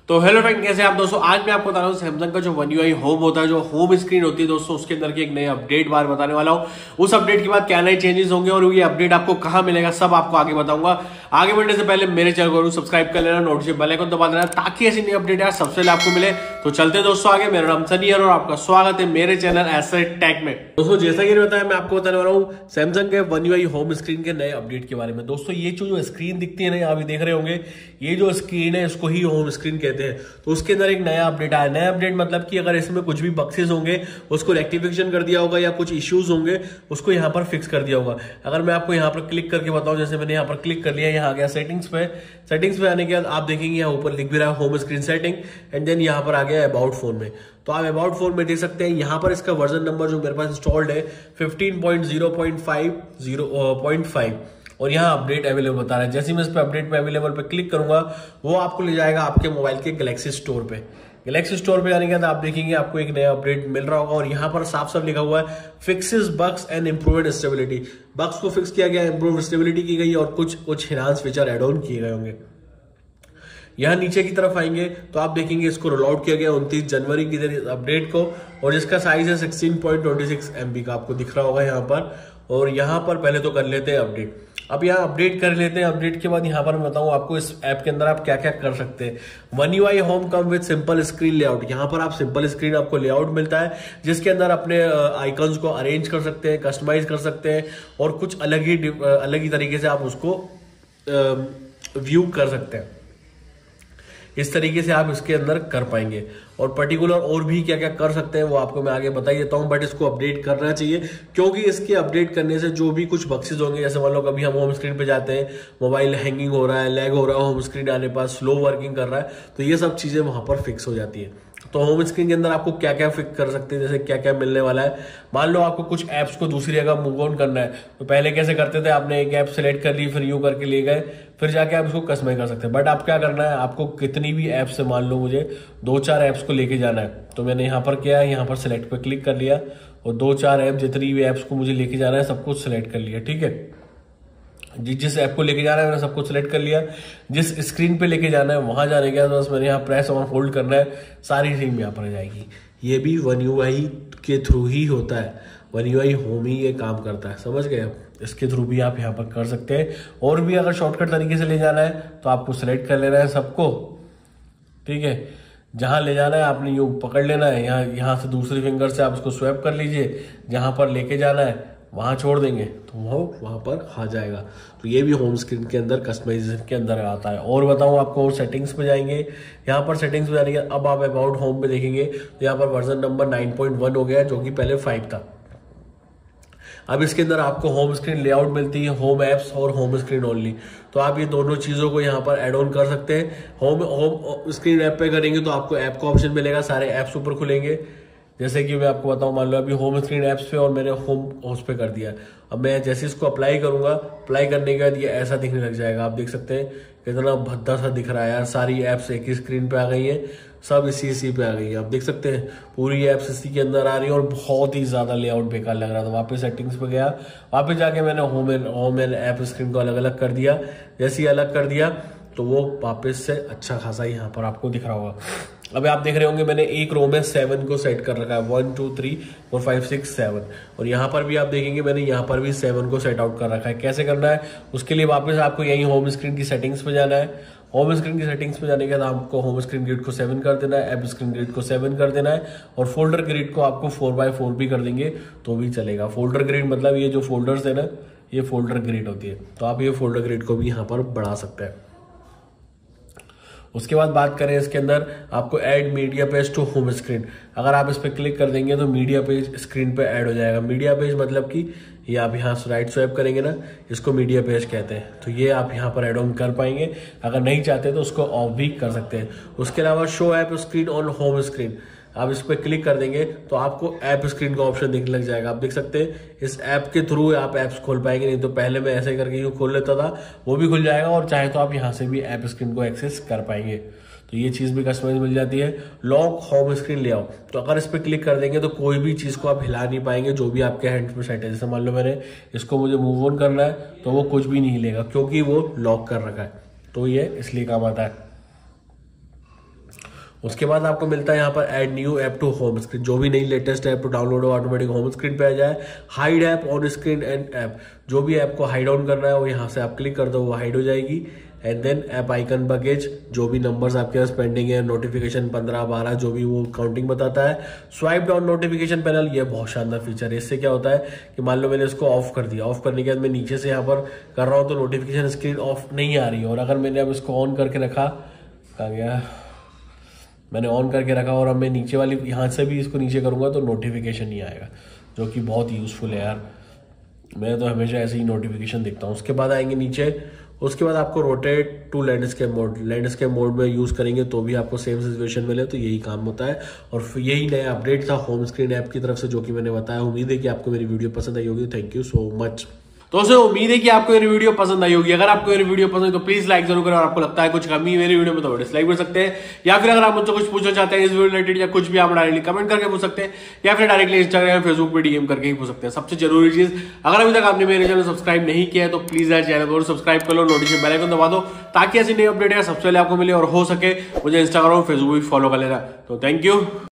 तो hello friend, कैसे आप दोस्तों। आज मैं आपको बता रहा हूँ सैमसंग का जो One UI होम होता है, जो होम स्क्रीन होती है दोस्तों, उसके अंदर की एक नई अपडेट बार बताने वाला हूँ। उस अपडेट के बाद क्या नए चेंजेस होंगे और ये अपडेट आपको कहाँ मिलेगा, सब आपको आगे बताऊंगा। आगे बढ़ने से पहले मेरे चैनल को सब्सक्राइब कर लेना, नोटिफिकेशन बेल आइकन दबा देना ताकि ऐसी नई अपडेट यार सबसे पहले आपको मिले। तो चलते दोस्तों आगे। मेरा नाम सनी है और आपका स्वागत है मेरे चैनल एसेट टेक में। दोस्तों जैसा कि बताया, मैं आपको बताने वाला हूँ सैमसंग के One UI होम स्क्रीन के नए अपडेट के बारे में। दोस्तों ये जो स्क्रीन दिखती है ना, आप देख रहे होंगे, ये जो स्क्रीन है इसको ही होम स्क्रीन कहते हैं। तो उसके अंदर एक नया अपडेट आया। नया अपडेट मतलब कि अगर इसमें कुछ भी बक्सेस होंगे उसको रेक्टिफिकेशन कर दिया होगा, या कुछ इश्यूज होंगे उसको यहाँ पर फिक्स कर दिया होगा। अगर मैं आपको यहाँ पर क्लिक करके बताऊं, जैसे मैंने यहाँ पर क्लिक कर लिया, यहाँ आ गया सेटिंग्स पे। सेटिंग्स पे आने के बाद आप देखेंगे यहाँ ऊपर लिख भी रहा है home screen setting, and then यहाँ पर आ गया अबाउट फोन में। तो आप अबाउट फोन में देख सकते हैं, यहाँ पर इसका वर्जन नंबर जो मेरे पास इंस्टॉल्ड है 15.0.5 और यहाँ अपडेट अवेलेबल बता रहा है। जैसे मैं इस पे अपडेट पे अवेलेबल पे क्लिक करूंगा, वो आपको ले जाएगा आपके मोबाइल के गैलेक्सी स्टोर पे। गैलेक्सी स्टोर पे जाने के बाद आप देखेंगे आपको एक नया अपडेट मिल रहा होगा, और यहाँ पर साफ साफ लिखा हुआ है fixes bugs and improved stability. Bugs को फिक्स किया गया, इंप्रूव स्टेबिलिटी की गई, और कुछ एनहांस फीचर एड ऑन किए गए होंगे। यहाँ नीचे की तरफ आएंगे तो आप देखेंगे इसको रोल आउट किया गया 29 जनवरी की अपडेट को, और जिसका साइज है 16.26 MB का, आपको दिख रहा होगा यहाँ पर। और यहाँ पर पहले तो कर लेते हैं अपडेट। अब यहाँ अपडेट कर लेते हैं। अपडेट के बाद यहाँ पर मैं बताऊँ आपको इस ऐप के अंदर आप क्या क्या कर सकते हैं। One UI home come with simple screen layout. यहाँ पर आप सिंपल स्क्रीन आपको लेआउट मिलता है, जिसके अंदर अपने आइकन्स को अरेंज कर सकते हैं, कस्टमाइज कर सकते हैं, और कुछ अलग ही तरीके से आप उसको व्यू कर सकते हैं। इस तरीके से आप इसके अंदर कर पाएंगे, और पर्टिकुलर और भी क्या क्या कर सकते हैं वो आपको मैं आगे बता ही देता हूं। बट इसको अपडेट करना चाहिए, क्योंकि इसके अपडेट करने से जो भी कुछ बक्सेस होंगे, जैसे मान लो कभी हम होम स्क्रीन पे जाते हैं, मोबाइल हैंगिंग हो रहा है, लैग हो रहा है, होम स्क्रीन आने पास स्लो वर्किंग कर रहा है, तो ये सब चीजें वहां पर फिक्स हो जाती है। तो होम स्क्रीन के अंदर आपको क्या क्या फिक्स कर सकते हैं, जैसे क्या क्या मिलने वाला है। मान लो आपको कुछ एप्स को दूसरी जगह मूव ऑन करना है, तो पहले कैसे करते थे, आपने एक ऐप सेलेक्ट कर ली, फिर यू करके ले गए, फिर जाके आप इसको कस्टमाइज कर सकते हैं। बट आप क्या करना है, आपको कितनी भी ऐप से, मान लो मुझे 2-4 ऐप्स को लेके जाना है, तो मैंने यहाँ पर किया, यहाँ पर सिलेक्ट पे क्लिक कर लिया, और 2-4 ऐप, जितनी भी ऐप्स को मुझे लेके जाना है सब कुछ सिलेक्ट कर लिया। ठीक है, जिस ऐप को लेके जाना है मैंने सब कुछ सिलेक्ट कर लिया। जिस स्क्रीन पे लेके जाना है वहां जाने के बाद बस मैंने यहाँ प्रेस और होल्ड करना है, सारी टीम यहाँ पर आ जाएगी। ये भी One UI के थ्रू ही होता है। One UI होम ही ये काम करता है, समझ गए। इसके थ्रू भी आप यहाँ पर कर सकते हैं। और भी अगर शॉर्टकट तरीके से ले जाना है तो आपको सिलेक्ट कर लेना है सबको। ठीक है, जहां ले जाना है आपने यूं पकड़ लेना है, यहाँ से दूसरी फिंगर से आप उसको स्वैप कर लीजिए, जहां पर लेके जाना है वहां छोड़ देंगे तो वो वहां पर आ जाएगा। तो ये भी होम स्क्रीन के अंदर कस्टमाइजेशन के अंदर आता है। और बताऊं आपको, और सेटिंग्स पे जाएंगे, यहाँ पर सेटिंग्स पे जाने के अब आप अबाउट होम पे देखेंगे तो यहाँ पर वर्जन नंबर 9.1 हो गया, जो कि पहले 5 था। अब इसके अंदर आपको होम स्क्रीन लेआउट मिलती है, होम एप्स और होम स्क्रीन ओनली। तो आप ये दोनों चीजों को यहाँ पर एड ऑन कर सकते हैं। होम स्क्रीन ऐप पे करेंगे तो आपको ऐप का ऑप्शन मिलेगा, सारे ऐप्स ऊपर खुलेंगे। जैसे कि मैं आपको बताऊं, मान लो अभी होम स्क्रीन ऐप्स पे और मैंने होम हाउस पे कर दिया। अब मैं जैसे इसको अप्लाई करूंगा, अप्लाई करने के बाद ये ऐसा दिखने लग जाएगा। आप देख सकते हैं कितना भद्दा सा दिख रहा है यार। सारी ऐप्स एक ही स्क्रीन पे आ गई है, सब इसी पे आ गई है। आप देख सकते हैं पूरी ऐप्स इसी के अंदर आ रही है, और बहुत ही ज्यादा लेआउट बेकार लग रहा था। वापस सेटिंग्स पे गया, वापस जाके मैंने होम एंड ऐप स्क्रीन को अलग अलग कर दिया। जैसे ही अलग कर दिया तो वो वापस से अच्छा खासा यहाँ पर आपको दिख रहा होगा। अब आप देख रहे होंगे मैंने एक रो में 7 को सेट कर रखा है, 1 2 3 4 5 6 7, और यहाँ पर भी आप देखेंगे मैंने यहाँ पर भी 7 को सेट आउट कर रखा है। कैसे करना है, उसके लिए वापस आपको यही होम स्क्रीन की सेटिंग्स पे जाना है। होम स्क्रीन की सेटिंग्स पे जाने के बाद आपको होम स्क्रीन ग्रिड को 7 कर देना है, ऐप स्क्रीन ग्रिड को 7 कर देना है, और फोल्डर ग्रिड को आपको 4x4 भी कर देंगे तो भी चलेगा। फोल्डर ग्रिड मतलब ये जो फोल्डर्स है ना, ये फोल्डर ग्रिड होती है। तो आप ये फोल्डर ग्रिड को भी यहाँ पर बढ़ा सकते हैं। उसके बाद बात करें इसके अंदर, आपको add media page to home screen. अगर आप इस पर क्लिक कर देंगे तो मीडिया पेज स्क्रीन पे ऐड हो जाएगा। मीडिया पेज मतलब कि ये आप यहाँ राइट स्वाइप करेंगे ना, इसको मीडिया पेज कहते हैं। तो ये आप यहाँ पर ऐड ऑन कर पाएंगे। अगर नहीं चाहते तो उसको ऑफ भी कर सकते हैं। उसके अलावा show app screen on home screen, आप इस पर क्लिक कर देंगे तो आपको ऐप स्क्रीन का ऑप्शन दिखने लग जाएगा। आप देख सकते हैं इस ऐप के थ्रू आप ऐप्स खोल पाएंगे। नहीं तो पहले मैं ऐसे करके यूं खोल लेता था, वो भी खुल जाएगा, और चाहे तो आप यहाँ से भी ऐप स्क्रीन को एक्सेस कर पाएंगे। तो ये चीज भी कस्टमाइज मिल जाती है। लॉक होम स्क्रीन लेआउट, तो अगर इस पर क्लिक कर देंगे तो कोई भी चीज को आप हिला नहीं पाएंगे जो भी आपके हैंड में सेट है। जैसे मान लो मैंने इसको मुझे मूव ऑन करना है तो वो कुछ भी नहीं हिलेगा, क्योंकि वो लॉक कर रखा है। तो ये इसलिए काम आता है। उसके बाद आपको मिलता है यहाँ पर add new app to home screen, जो भी नई लेटेस्ट ऐप तो डाउनलोड हो ऑटोमेटिक होम स्क्रीन पे आ जाए। Hide app on screen and app, जो भी ऐप को हाइड ऑन करना है वो यहाँ से आप क्लिक कर दो, वो हाइड हो जाएगी। And then app icon package, जो भी नंबर्स आपके पास पेंडिंग है, नोटिफिकेशन 15 12 जो भी वो काउंटिंग बताता है। स्वाइप डाउन नोटिफिकेशन पैनल, ये बहुत शानदार फीचर है। इससे क्या होता है कि मान लो मैंने इसको ऑफ कर दिया, ऑफ करने के बाद मैं नीचे से यहाँ पर कर रहा हूँ तो नोटिफिकेशन स्क्रीन ऑफ नहीं आ रही है। और अगर मैंने अब इसको ऑन करके रखा, कहाँ गया, मैंने ऑन करके रखा और अब मैं नीचे वाली यहाँ से भी इसको नीचे करूँगा तो नोटिफिकेशन नहीं आएगा, जो कि बहुत यूज़फुल है यार। मैं तो हमेशा ऐसे ही नोटिफिकेशन देखता हूँ। उसके बाद आएंगे नीचे, उसके बाद आपको rotate to landscape mode, landscape mode में यूज़ करेंगे तो भी आपको सेम सिचुएशन मिले, तो यही काम होता है। और यही नया अपडेट था होम स्क्रीन ऐप की तरफ से जो कि मैंने बताया। उम्मीद है कि आपको मेरी वीडियो पसंद आई होगी। Thank you so much. तो उसे उम्मीद है कि आपको मेरी वीडियो पसंद आई होगी। अगर आपको मेरी वीडियो पसंद है तो प्लीज लाइक जरूर करें, और आपको लगता है कुछ कमी मेरी वीडियो में तो डिसलाइक कर सकते हैं, या फिर अगर आप मुझसे कुछ पूछना चाहते हैं इस वीडियो रिलेटेड या कुछ भी, आप डायरेक्टली कमेंट करके पूछ सकते हैं, या फिर डायरेक्टली इंस्टाग्राम फेसबुक पे डीएम करके ही पूछ सकते हैं। सबसे जरूरी चीज, अगर अभी तक आपने मेरे चैनल सब्सक्राइब नहीं किया है तो प्लीज यार चैनल को सब्सक्राइब कर लो, नोटिफिकेशन बेल आइकन दबा दो, ताकि ऐसी नई अपडेट है सबसे पहले आपको मिले। और हो सके मुझे इंस्टाग्राम फेसबुक भी फॉलो कर लेना। तो थैंक यू।